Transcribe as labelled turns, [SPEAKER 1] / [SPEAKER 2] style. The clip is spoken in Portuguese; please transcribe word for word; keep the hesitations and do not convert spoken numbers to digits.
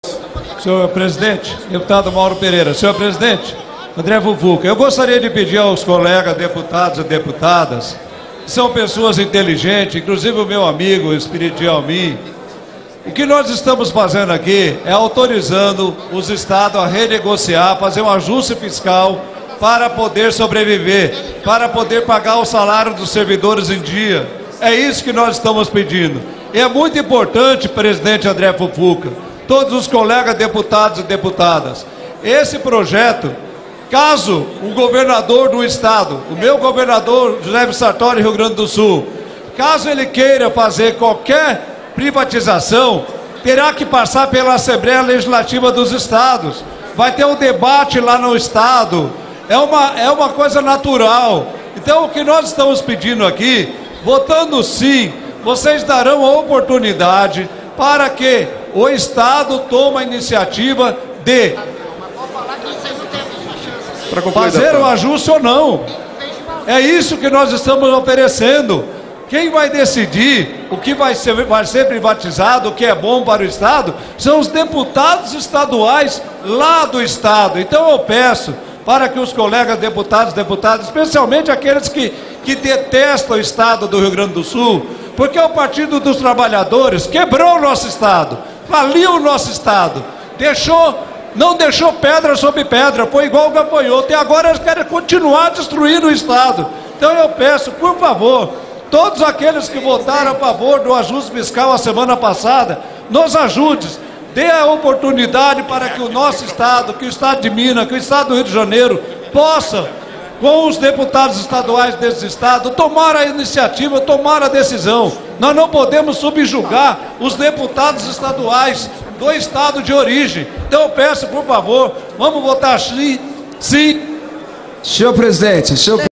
[SPEAKER 1] Senhor presidente, deputado Mauro Pereira, senhor presidente, André Fufuca, eu gostaria de pedir aos colegas deputados e deputadas, que são pessoas inteligentes, inclusive o meu amigo Espiridião Almin, o que nós estamos fazendo aqui é autorizando os estados a renegociar, fazer um ajuste fiscal para poder sobreviver, para poder pagar o salário dos servidores em dia. É isso que nós estamos pedindo. E é muito importante, presidente André Fufuca, todos os colegas deputados e deputadas, esse projeto, caso o governador do estado, o meu governador José Sartori, Rio Grande do Sul, caso ele queira fazer qualquer privatização, terá que passar pela Assembleia Legislativa dos Estados. Vai ter um debate lá no estado. É uma, é uma coisa natural. Então, o que nós estamos pedindo aqui, votando sim, vocês darão a oportunidade para que o estado tome a iniciativa de fazer o ajuste ou não. É isso que nós estamos oferecendo. Quem vai decidir o que vai ser, vai ser privatizado, o que é bom para o estado, são os deputados estaduais lá do estado. Então eu peço para que os colegas deputados e deputadas, especialmente aqueles que, que detestam o estado do Rio Grande do Sul, porque o Partido dos Trabalhadores quebrou o nosso estado, faliu o nosso estado, deixou, não deixou pedra sobre pedra, foi igual que apoiou, até agora eles querem continuar destruindo o estado. Então eu peço, por favor, todos aqueles que votaram a favor do ajuste fiscal a semana passada, nos ajude, dê a oportunidade para que o nosso estado, que o estado de Minas, que o estado do Rio de Janeiro, possa, com os deputados estaduais desse estado, tomar a iniciativa, tomar a decisão. Nós não podemos subjugar os deputados estaduais do estado de origem. Então eu peço, por favor, vamos votar sim. sim.
[SPEAKER 2] Senhor presidente, senhor